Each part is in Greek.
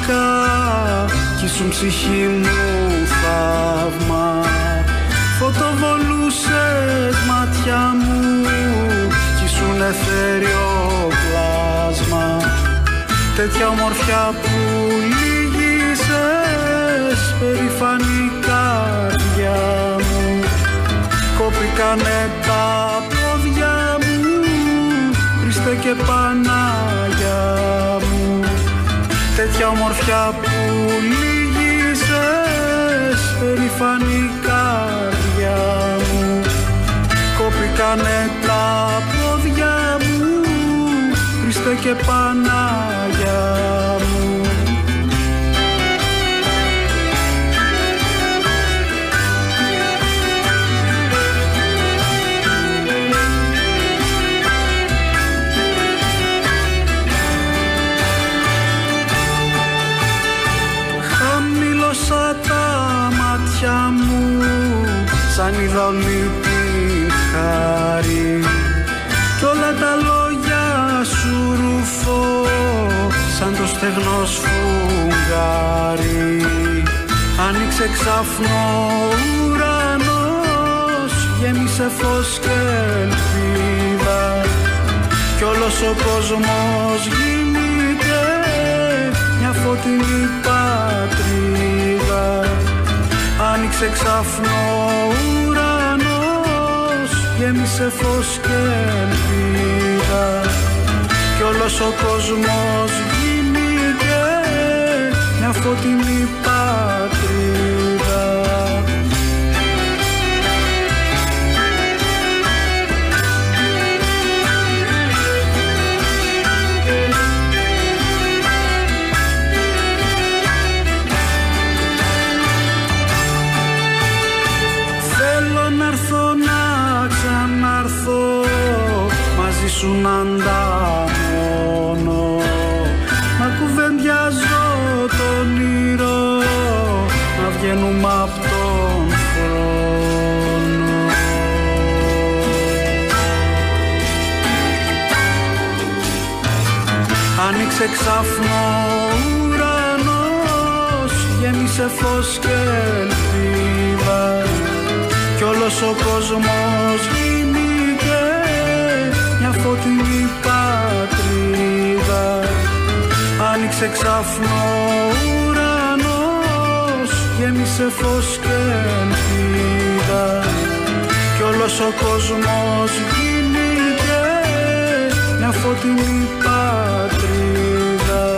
φανικά κι ήσουν ψυχή μου θαύμα. Φωτοβολούσες μάτια μου κι ήσουν εθέριο πλάσμα. Τέτοια ομορφιά που λύγησες, περήφανη καρδιά μου. Κόπηκανε τα πόδια μου, Χριστέ και Παναγιά μου. Τέτοια ομορφιά που λύγησες, περήφανη καρδιά μου. Κόπηκανε τα πόδια μου, Χριστέ και Παναγιά μου. Χαμήλωσα τα μάτια μου, σαν είδα όλη την χάρη κι όλα τα λόγια σου ρουφώ, σαν το στεγνό σφουγγάρι. Άνοιξε ξαφνό ουρανός, γέμισε φως και ελπίδα κι όλος ο κόσμος γίνηκε μια φωτεινή πατρίδα. Άνοιξε ξαφνό ουρανός, γέμισε φως και ελπίδα κι όλος ο κόσμος γίνηκε μια φωτεινή πατρίδα. Σου να ανταμώνω, να κουβεντιάζω τον ήρω, να βγαίνουμε απ' τον χρόνο. Άνοιξε ξαφνό ουρανός, γέμισε φως και ελπίδα κι όλος ο κόσμος μια φωτεινή πατρίδα. Άνοιξε ξαφνό ουρανός, γέμισε φως και ελπίδα κι όλος ο κόσμος γίνηκε μια φωτεινή πατρίδα.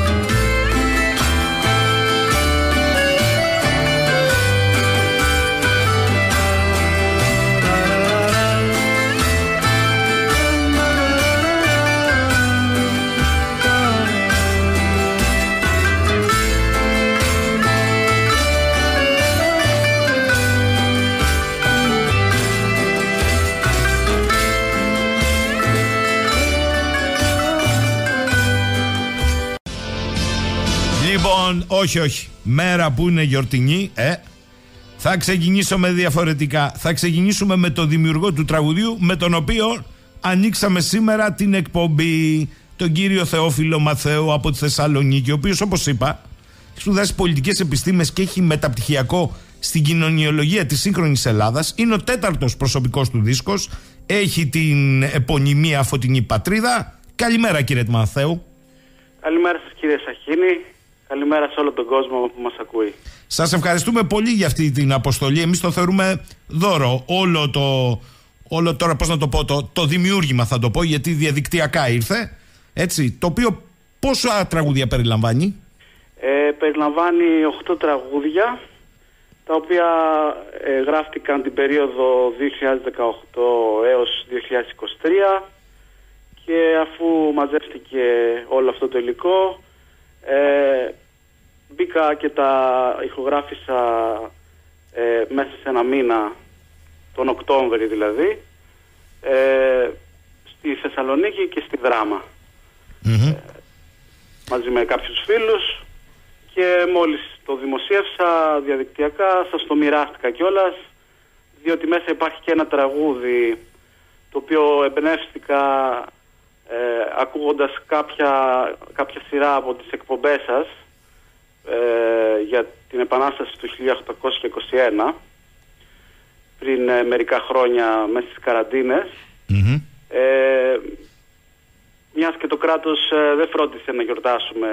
Λοιπόν, όχι. Μέρα που είναι γιορτινή, θα ξεκινήσω με διαφορετικά. Θα ξεκινήσουμε με το δημιουργό του τραγουδιού, με τον οποίο ανοίξαμε σήμερα την εκπομπή, τον κύριο Θεόφιλο Μαθαίου από τη Θεσσαλονίκη, ο οποίος, όπως είπα, έχει σπουδάσει πολιτικές επιστήμες και έχει μεταπτυχιακό στην κοινωνιολογία της σύγχρονης Ελλάδας. Είναι ο 4ος προσωπικός του δίσκος. Έχει την επωνυμία Φωτεινή Πατρίδα. Καλημέρα, κύριε Μαθαίου. Καλημέρα σας, κύριε Σαχίνη. Καλημέρα σε όλο τον κόσμο που μας ακούει. Σας ευχαριστούμε πολύ για αυτή την αποστολή. Εμείς το θεωρούμε δώρο. Όλο τώρα, πώς να το πω, το δημιούργημα θα το πω, γιατί διαδικτυακά ήρθε. Έτσι, το οποίο πόσα τραγούδια περιλαμβάνει? Περιλαμβάνει 8 τραγούδια, τα οποία γράφτηκαν την περίοδο 2018 έως 2023 και αφού μαζεύτηκε όλο αυτό το υλικό, μπήκα και τα ηχογράφησα μέσα σε ένα μήνα, τον Οκτώβρη δηλαδή, στη Θεσσαλονίκη και στη Δράμα. Μαζί με κάποιους φίλους, και μόλις το δημοσίευσα διαδικτυακά σας το μοιράστηκα κιόλας, διότι μέσα υπάρχει και ένα τραγούδι το οποίο εμπνεύστηκα ακούγοντας κάποια σειρά από τις εκπομπές σας, για την Επανάσταση του 1821, πριν μερικά χρόνια μέσα στις καραντίνες. Μιας και το κράτος δεν φρόντισε να γιορτάσουμε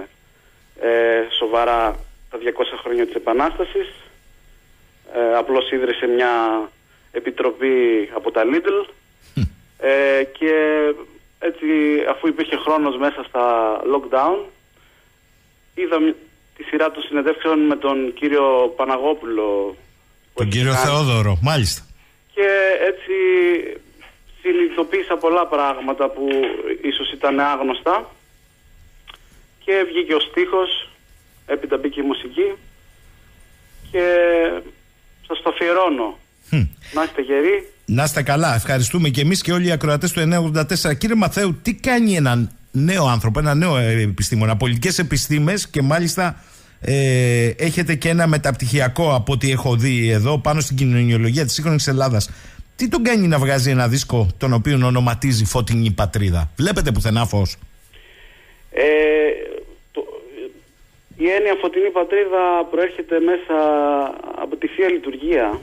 σοβαρά τα 200 χρόνια της Επανάστασης, απλώς ίδρυσε μια επιτροπή από τα Lidl και έτσι, αφού υπήρχε χρόνος μέσα στα lockdown, είδα τη σειρά των συνεντεύξεων με τον κύριο Παναγόπουλο, τον κύριο Θεόδωρο, μάλιστα, και έτσι συνειδητοποίησα πολλά πράγματα που ίσως ήταν άγνωστα και βγήκε ο στίχος, έπειτα μπήκε η μουσική και σας το αφιερώνω. Να είστε γεροί. Να είστε καλά, ευχαριστούμε και εμείς και όλοι οι ακροατές του 984. Κύριε Μαθαίου, τι κάνει έναν νέο άνθρωπο, ένα νέο επιστήμονα, πολιτικές επιστήμες, και μάλιστα έχετε και ένα μεταπτυχιακό από ό,τι έχω δει εδώ πάνω στην κοινωνιολογία της σύγχρονης Ελλάδας. Τι τον κάνει να βγάζει ένα δίσκο τον οποίο ονοματίζει Φωτεινή Πατρίδα? Βλέπετε πουθενά φως? Η έννοια Φωτεινή Πατρίδα προέρχεται μέσα από τη Θεία Λειτουργία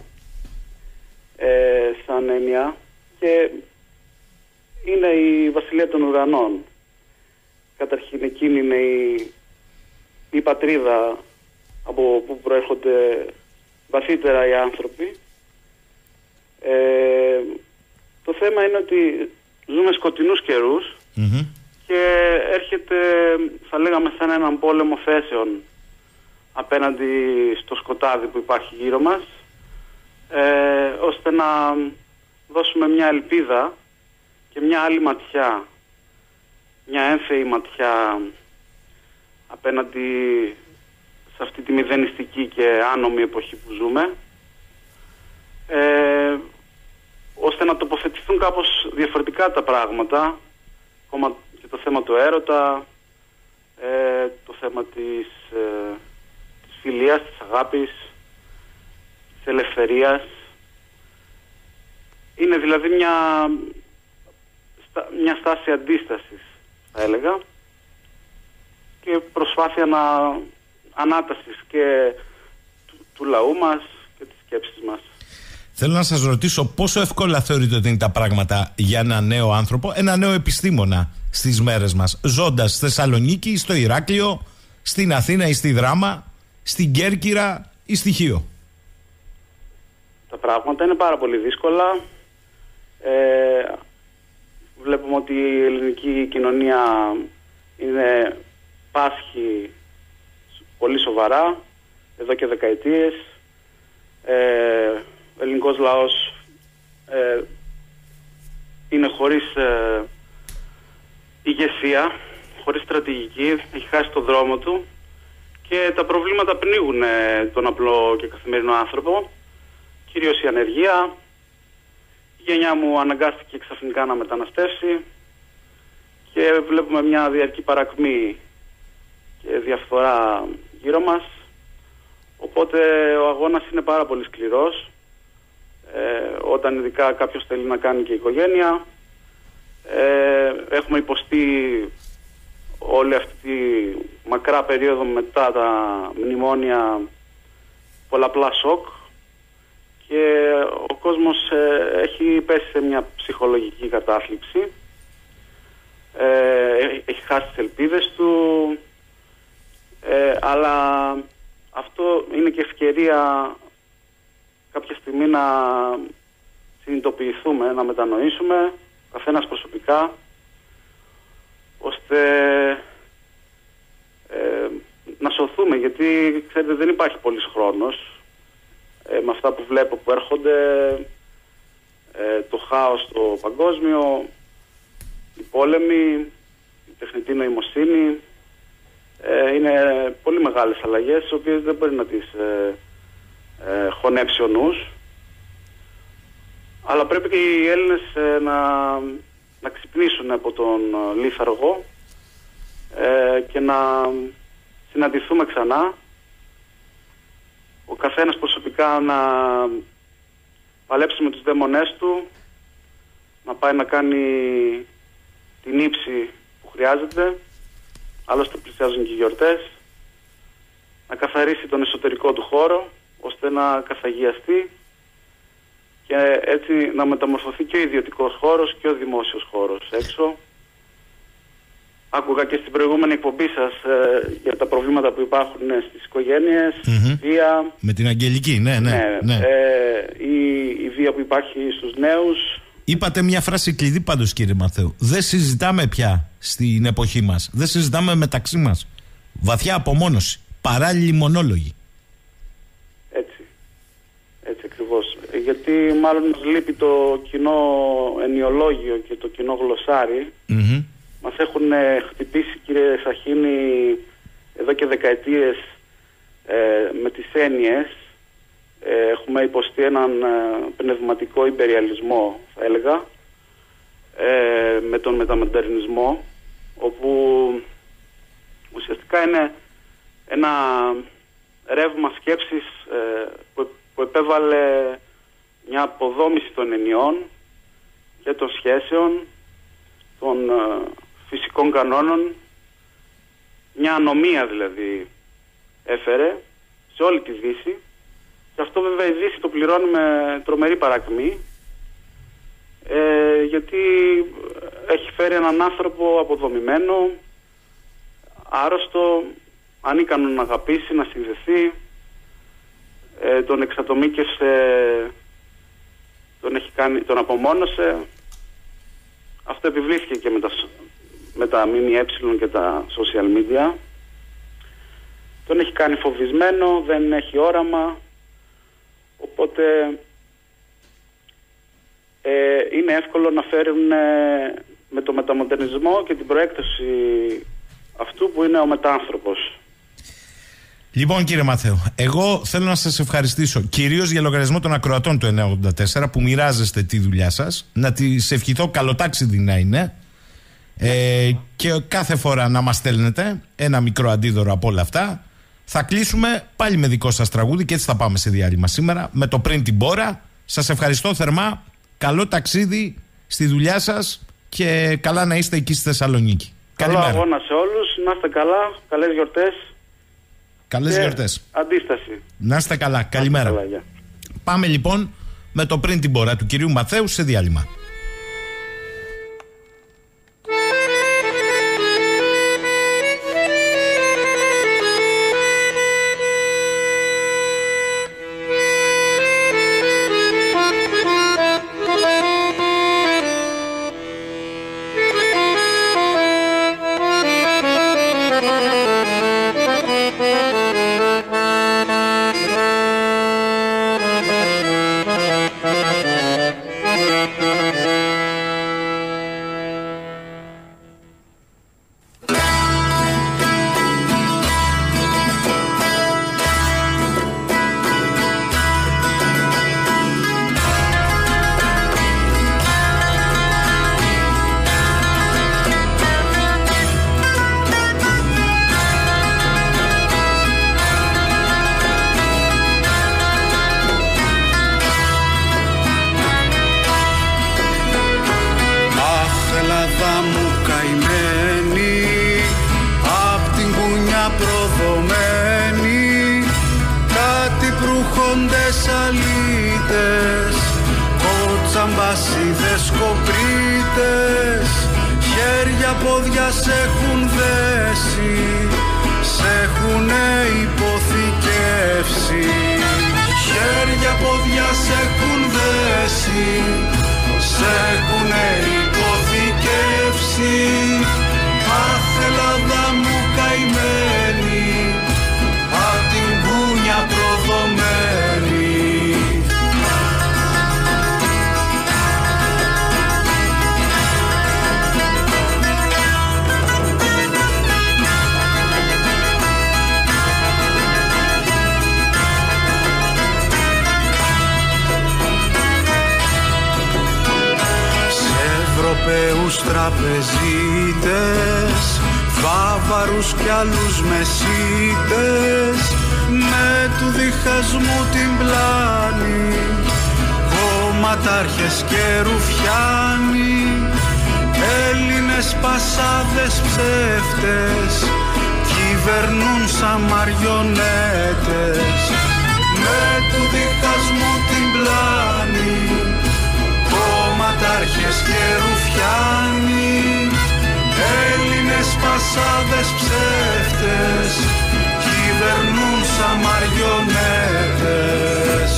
σαν έννοια και είναι η Βασιλεία των Ουρανών. Καταρχήν εκείνη είναι η πατρίδα από που προέρχονται βαθύτερα οι άνθρωποι. Το θέμα είναι ότι ζούμε σκοτεινούς καιρούς και έρχεται, θα λέγαμε, σαν έναν πόλεμο θέσεων απέναντι στο σκοτάδι που υπάρχει γύρω μας, ώστε να δώσουμε μια ελπίδα και μια άλλη ματιά, μια έμφεη ματιά απέναντι σε αυτή τη μηδενιστική και άνομη εποχή που ζούμε, ώστε να τοποθετηθούν κάπως διαφορετικά τα πράγματα, ακόμα και το θέμα του έρωτα, το θέμα της φιλίας, της αγάπης, της ελευθερίας. Είναι δηλαδή μια στάση αντίστασης, θα έλεγα, και προσπάθεια ανάτασης και του λαού μας και της σκέψης μας. Θέλω να σας ρωτήσω πόσο εύκολα θεωρείτε ότι είναι τα πράγματα για ένα νέο άνθρωπο, ένα νέο επιστήμονα στις μέρες μας, ζώντας στη Θεσσαλονίκη, στο Ηράκλειο, στην Αθήνα ή στη Δράμα, στην Κέρκυρα ή στη Χίο? Τα πράγματα είναι πάρα πολύ δύσκολα. Βλέπουμε ότι η ελληνική κοινωνία πάσχει πολύ σοβαρά εδώ και δεκαετίες. Ο ελληνικός λαός είναι χωρίς ηγεσία, χωρίς στρατηγική, έχει χάσει τον δρόμο του και τα προβλήματα πνίγουν τον απλό και καθημερινό άνθρωπο, κυρίως η ανεργία. Η γενιά μου αναγκάστηκε ξαφνικά να μεταναστεύσει και βλέπουμε μια διαρκή παρακμή και διαφθορά γύρω μας, οπότε ο αγώνας είναι πάρα πολύ σκληρός. Όταν ειδικά κάποιος θέλει να κάνει και οικογένεια, έχουμε υποστεί όλη αυτή τη μακρά περίοδο μετά τα μνημόνια πολλαπλά σοκ και ο κόσμος έχει πέσει σε μια ψυχολογική κατάθλιψη, έχει χάσει τις ελπίδες του, αλλά αυτό είναι και ευκαιρία κάποια στιγμή να συνειδητοποιηθούμε, να μετανοήσουμε καθένας προσωπικά, ώστε να σωθούμε, γιατί ξέρετε δεν υπάρχει πολύς χρόνος με αυτά που βλέπω που έρχονται, το χάος το παγκόσμιο, οι πόλεμοι, η τεχνητή νοημοσύνη, είναι πολύ μεγάλες αλλαγές τις οποίες δεν μπορεί να τις χωνέψει ο νους, αλλά πρέπει και οι Έλληνες να ξυπνήσουν από τον λίθαργο και να συναντηθούμε ξανά, ο καθένας προσωπικά να παλέψει με τους δαίμονές του, να πάει να κάνει την ύψη που χρειάζεται, άλλωστε πλησιάζουν και οι γιορτές, να καθαρίσει τον εσωτερικό του χώρο, ώστε να καθαγιαστεί και έτσι να μεταμορφωθεί και ο ιδιωτικός χώρος και ο δημόσιος χώρος έξω. Άκουγα και στην προηγούμενη εκπομπή σας για τα προβλήματα που υπάρχουν στις οικογένειες, βία. Με την Αγγελική, ναι. Η βία που υπάρχει στους νέους. Είπατε μια φράση κλειδί πάντως, κύριε Μαθαίου. Δεν συζητάμε πια στην εποχή μας. Δεν συζητάμε μεταξύ μας. Βαθιά απομόνωση. Παράλληλοι μονόλογοι. Έτσι ακριβώς. Γιατί μάλλον μας λείπει το κοινό ενιολόγιο και το κοινό γλωσσάρι. Μας έχουν χτυπήσει, κύριε Σαχίνη, εδώ και δεκαετίες με τις έννοιες. Έχουμε υποστεί έναν πνευματικό υπεριαλισμό, θα έλεγα, με τον μεταμοντερνισμό, όπου ουσιαστικά είναι ένα ρεύμα σκέψης που επέβαλε μια αποδόμηση των ενιών και των σχέσεων, των φυσικών κανόνων, μια ανομία δηλαδή έφερε σε όλη τη Δύση, και αυτό βέβαια η Δύση το πληρώνει με τρομερή παρακμή, γιατί έχει φέρει έναν άνθρωπο αποδομημένο, άρρωστο, ανίκανο να αγαπήσει, να συνδεθεί, τον εξατομίκευσε, τον απομόνωσε. Αυτό επιβλήθηκε και με τα ΜΜΕ και τα social media. Τον έχει κάνει φοβισμένο, δεν έχει όραμα, οπότε είναι εύκολο να φέρουν με το μεταμοντερνισμό και την προέκταση αυτού που είναι ο μετάνθρωπος. Λοιπόν, κύριε Μαθαίου, εγώ θέλω να σας ευχαριστήσω κυρίως για λογαριασμό των ακροατών του 984 που μοιράζεστε τη δουλειά σας. Να τις ευχηθώ καλοτάξιδη να είναι, και κάθε φορά να μας στέλνετε ένα μικρό αντίδωρο από όλα αυτά. Θα κλείσουμε πάλι με δικό σας τραγούδι και έτσι θα πάμε σε διάλειμμα σήμερα, με το Πριν την Πόρα. Σας ευχαριστώ θερμά, καλό ταξίδι στη δουλειά σας και καλά να είστε εκεί στη Θεσσαλονίκη. Καλό αγώνα σε όλους, να είστε καλά, καλές γιορτές. Καλές γιορτές. Αντίσταση. Να είστε καλά, καλημέρα. Καλά, πάμε λοιπόν με το Πριν την Πόρα του κυρίου Μαθαίου σε διάλειμμα. Κοτσαμπασίδες, κοπρίτες, χέρια πόδια σε έχουν δέσει, σε έχουνε υποθηκεύσει. Χέρια πόδια σε έχουν δέσει, σε έχουνε υποθηκεύσει. Αχ, Ελλάδα μου καημένη, απ' την κούνια προδομένη. Ευρωπαίους τραπεζίτες, βάβαρους κι άλλους μεσίτες, με του διχασμού την πλάνη, κομματάρχες και ρουφιάνοι, Έλληνες πασάδες ψεύτες, κι οι κυβερνούν σαν μαριονέτες με του διχασμού την πλάνη, κομματάρχες και ρουφιάνοι, Έλληνες πασάδες ψεύτες κυβερνούν σαν μαριονέτες.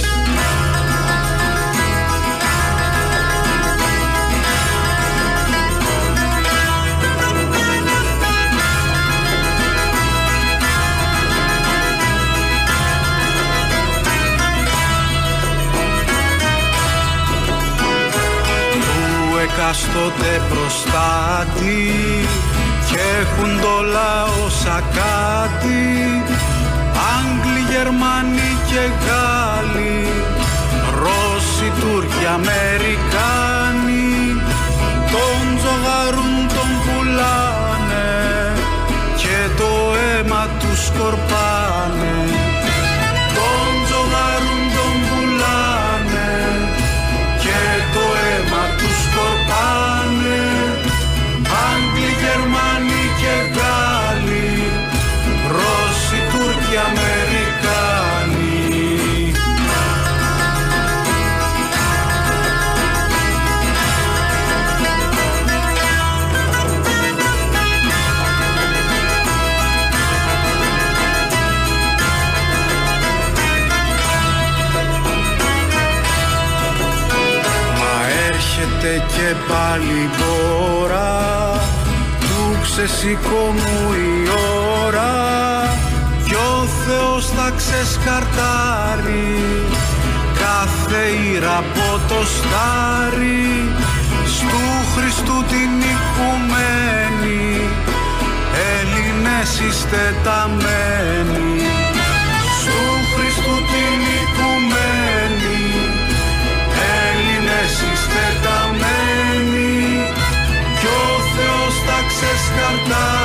Εκάστοτε προστάτη και έχουν το λαό σακάτι, Άγγλοι, Γερμανοί και Γάλλοι, Ρώσοι, Τούρκοι, Αμερικάνοι, τον τζογαρούν, τον πουλάνε και το αίμα τους σκορπάνε. Τον τζογαρούν, τον πουλάνε και το αίμα τους σκορπάνε. Άγγλοι, Γερμανοί και Γάλλοι, Ρώσοι, Τούρκοι, Αμερικάνοι. Και πάλι τώρα του ξεσηκώνου η ώρα κι ο Θεός θα ξεσκαρτάρει κάθε ήρα από το στάρι. Στου Χριστού την οικουμένη Έλληνες είστε ταμένοι. Στου Χριστού την οικουμένη Έλληνες είστε ταμένοι κι ο Θεός θα ξεσκαρτάρει.